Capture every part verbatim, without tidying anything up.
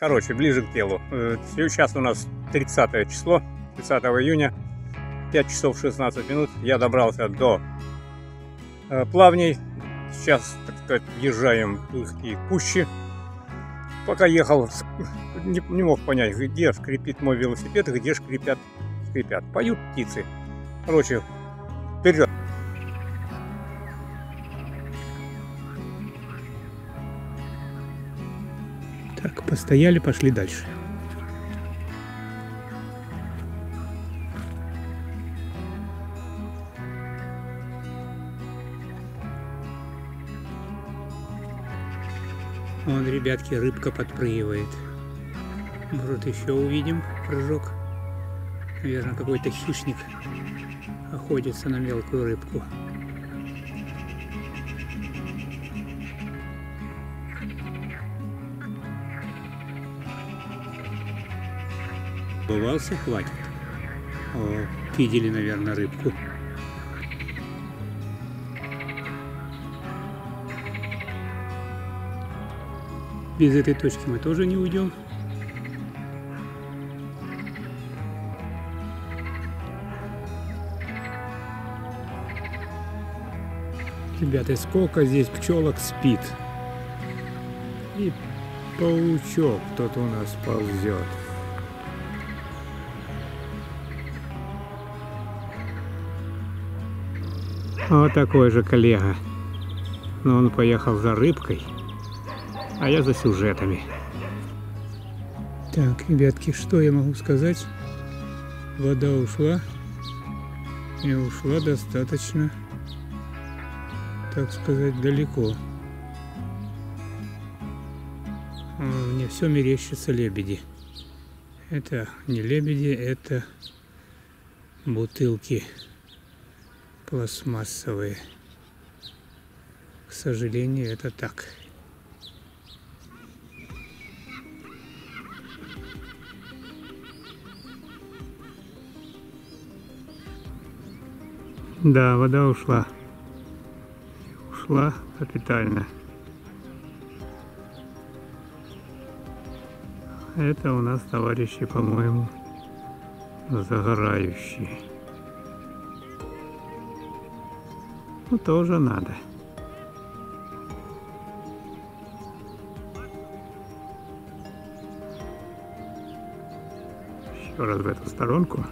короче, ближе к делу. Сейчас у нас тридцатое число, тридцатое июня, пять часов шестнадцать минут. Я добрался до Плавней. Сейчас, так сказать, въезжаем в их кущи. Пока ехал, не, не мог понять, где скрипит мой велосипед и где скрипят, скрипят. Поют птицы. Короче, вперед. Так, постояли, пошли дальше. Вон, ребятки, рыбка подпрыгивает. Может, еще увидим прыжок. Наверное, какой-то хищник охотится на мелкую рыбку. Бывался, хватит. О, видели, наверное, рыбку. Без этой точки мы тоже не уйдем. Ребята, сколько здесь пчелок спит. И паучок тут у нас ползет. Вот такой же коллега. Но он поехал за рыбкой, а я за сюжетами. Так, ребятки, что я могу сказать? Вода ушла. И ушла достаточно, так сказать, далеко. Мне все мерещится лебеди. Это не лебеди, это бутылки пластмассовые. К сожалению, это так. Да, вода ушла. Ушла капитально. Это у нас, товарищи, по-моему, загорающие. Ну, тоже надо. Еще раз в эту сторонку.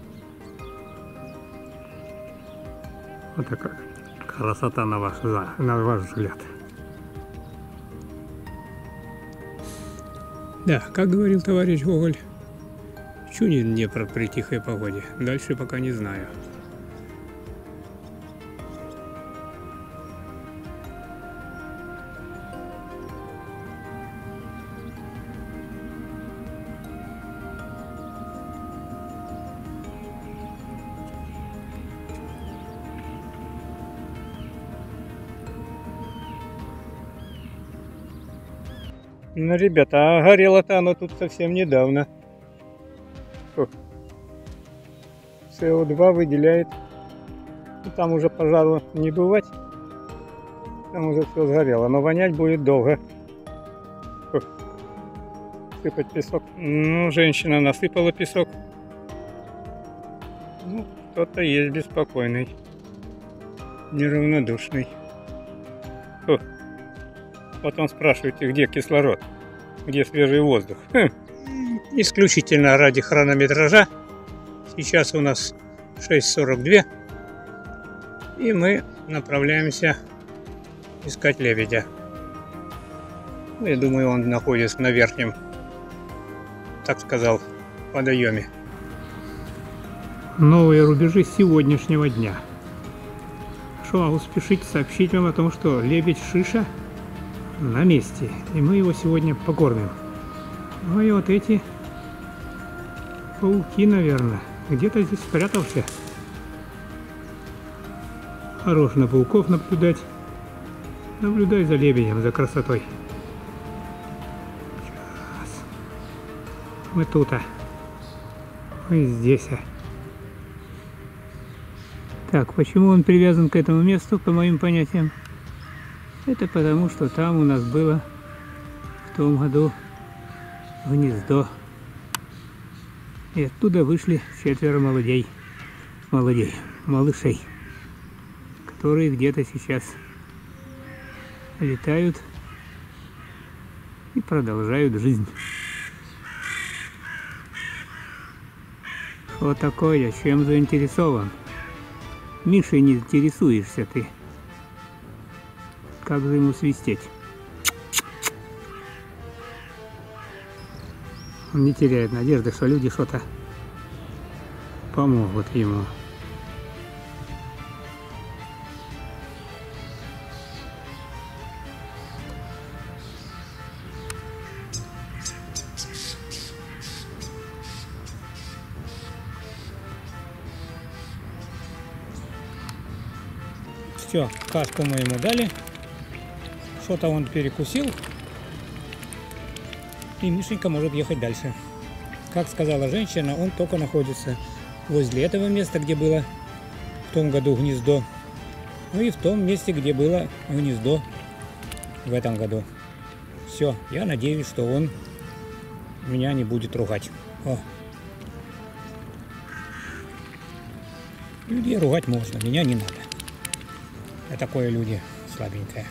Вот такая красота на ваш, на ваш взгляд. Да, как говорил товарищ Гоголь, чунет Днепр при тихой погоде. Дальше пока не знаю. Ну, ребята, а горело-то оно тут совсем недавно. С О два выделяет. И там уже пожару не бывать. Там уже все сгорело. Но вонять будет долго. Фу. Сыпать песок. Ну, женщина насыпала песок. Ну, кто-то есть беспокойный. Неравнодушный. Фу. Вот он спрашивает, где кислород, где свежий воздух. Хм. Исключительно ради хронометража. Сейчас у нас шесть сорок два. И мы направляемся искать лебедя. Я думаю, он находится на верхнем, так сказал, водоеме. Новые рубежи сегодняшнего дня. Что могу спешить сообщить вам о том, что лебедь Шиша на месте, и мы его сегодня покормим. Ну и вот эти пауки, наверное, где-то здесь спрятался. Хорош на пауков наблюдать. Наблюдай за лебедем, за красотой. Сейчас. Мы тут, а мы здесь. А. Так, почему он привязан к этому месту, по моим понятиям? Это потому, что там у нас было в том году гнездо. И оттуда вышли четверо молодей, молодей, малышей, которые где-то сейчас летают и продолжают жизнь. Вот такое, чем заинтересован. Мишей не интересуешься ты. Как же ему свистеть? Он не теряет надежды, что люди что-то помогут ему. Все, кашку мы ему дали. Что-то он перекусил. И Мишенька может ехать дальше. Как сказала женщина, он только находится возле этого места, где было в том году гнездо. Ну и в том месте, где было гнездо в этом году. Все, я надеюсь, что он меня не будет ругать. О. Людей ругать можно, меня не надо. Я такое люди слабенькое.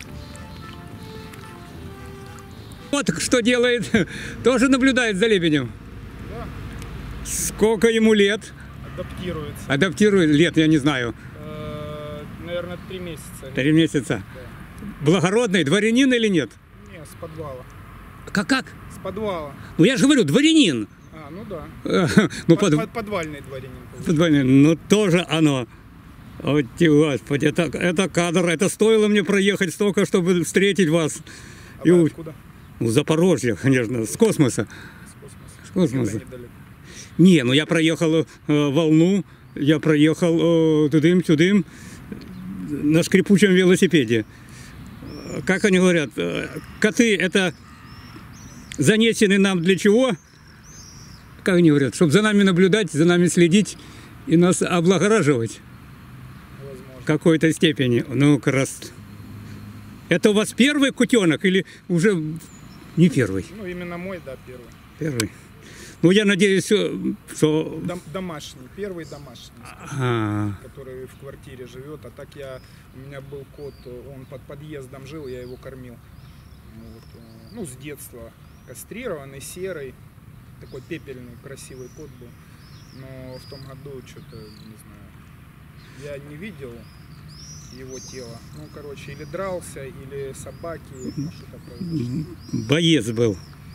Вот что делает, тоже наблюдает за лебедем. Да. Сколько ему лет? Адаптируется. Адаптирует лет, я не знаю. Э, наверное, три месяца. Три месяца. Да. Благородный, дворянин или нет? Не, с подвала. Как как? С подвала. Ну я же говорю, дворянин. А, ну да. Ну, под, под... под, подвальный дворянин. Подвальный, ну тоже оно. О, Господи, это, это кадр, это стоило мне проехать столько, чтобы встретить вас. А И вы у... откуда? Ну, Запорожье, конечно, с космоса. С космоса. С космоса. Недалеко. Не, ну я проехал э, волну, я проехал э, тудым-сюдым на скрипучем велосипеде. Как они говорят, э, коты это занесены нам для чего? Как они говорят, чтобы за нами наблюдать, за нами следить и нас облагораживать Возможно. в какой-то степени. Ну, как раз... Это у вас первый кутенок или уже не первый? Ну, именно мой, да, первый. Первый. Ну, я надеюсь, что... Дом, домашний, первый домашний, А. который в квартире живет. А так я, у меня был кот, он под подъездом жил, я его кормил. Вот, ну, с детства. Кастрированный, серый, такой пепельный, красивый кот был. Но в том году что-то, не знаю, я не видел его тело. Ну, короче, или дрался, или собаки, ну, что-то произошло. Боец был.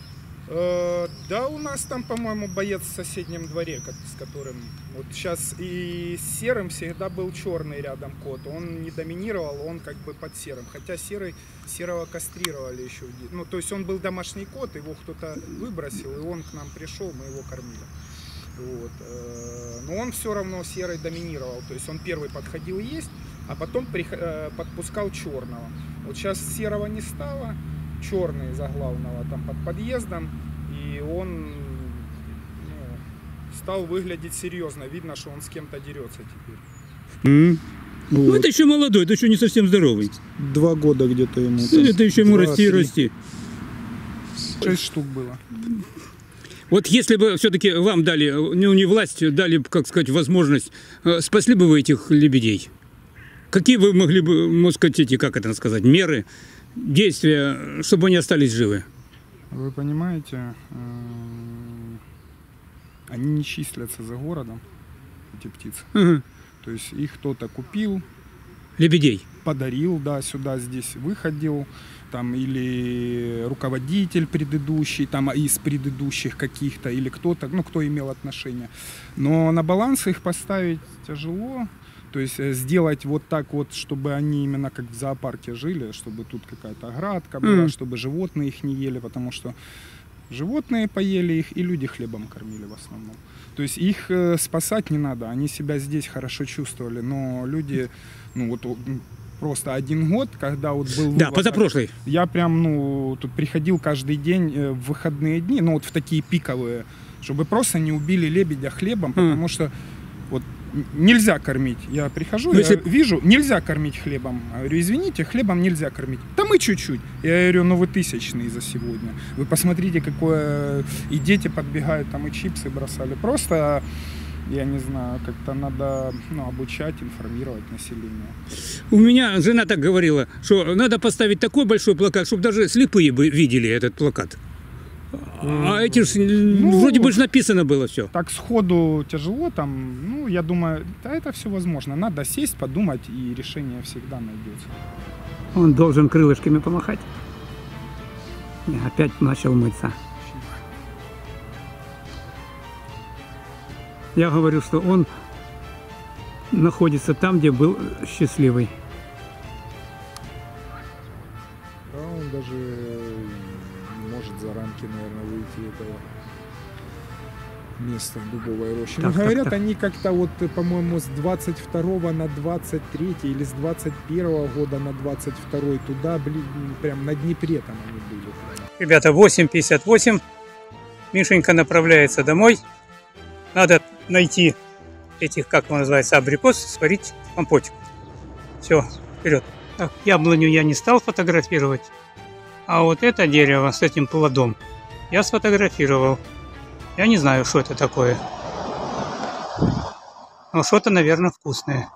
Э, да, у нас там, по-моему, боец в соседнем дворе, как, с которым вот сейчас и с серым всегда был черный рядом кот. Он не доминировал, он как бы под серым. Хотя серый, серого кастрировали еще. Ну, то есть он был домашний кот, его кто-то выбросил, и он к нам пришел, мы его кормили. Вот. Но он все равно серый доминировал. То есть он первый подходил есть, а потом подпускал черного. Вот сейчас серого не стало, черный заглавного там под подъездом, и он ну, стал выглядеть серьезно. Видно, что он с кем-то дерется теперь. Mm. Вот. Ну, это еще молодой, это еще не совсем здоровый. Два года где-то ему. Там, это еще ему два, расти и три. расти. Шесть штук было. Вот если бы все-таки вам дали, ну не власть, дали, как сказать, возможность, спасли бы вы этих лебедей? Какие вы могли бы, можно сказать, эти, как это сказать, меры, действия, чтобы они остались живы? Вы понимаете, они не числятся за городом, эти птицы. Угу. То есть их кто-то купил, Лебедей. подарил, да, сюда, здесь выходил, там, или руководитель предыдущий, там, из предыдущих каких-то, или кто-то, ну, кто имел отношение. Но на баланс их поставить тяжело, то есть сделать вот так вот, чтобы они именно как в зоопарке жили, чтобы тут какая-то оградка была, mm. чтобы животные их не ели, потому что животные поели их, и люди хлебом кормили в основном. То есть их э, спасать не надо, они себя здесь хорошо чувствовали, но люди, ну вот просто один год, когда вот был вывод, да, позапрошлый. Я прям, ну, тут приходил каждый день э, в выходные дни, ну вот в такие пиковые, чтобы просто не убили лебедя хлебом, mm. потому что вот нельзя кормить. Я прихожу, Ну, я если- вижу, нельзя кормить хлебом. Я говорю, извините, хлебом нельзя кормить. Да мы чуть-чуть. Я говорю, ну вы тысячные за сегодня. Вы посмотрите, какое... И дети подбегают, там и чипсы бросали. Просто, я не знаю, как-то надо ну, обучать, информировать население. У меня жена так говорила, что надо поставить такой большой плакат, чтобы даже слепые бы видели этот плакат. А эти ж, Ну, вроде бы же написано было все. Так сходу тяжело там, ну, я думаю, да это все возможно. Надо сесть, подумать, и решение всегда найдется. Он должен крылышками помахать. И опять начал мыться. Я говорю, что он находится там, где был счастливый. Да, он даже не может за рамки, наверное, выйти этого места в Дубовой роще. Так, Но так, говорят, так. они как-то вот, по-моему, с двадцать второго на двадцать третий или с двадцать первого года на двадцать второй туда, блин, прям на Днепре там они были. Ребята, восемь пятьдесят восемь. Мишенька направляется домой. Надо найти этих, как он называется, абрикос, сварить компотик. Все, вперед. Так, яблоню я не стал фотографировать. А вот это дерево с этим плодом я сфотографировал. Я не знаю, что это такое. Но что-то, наверное, вкусное.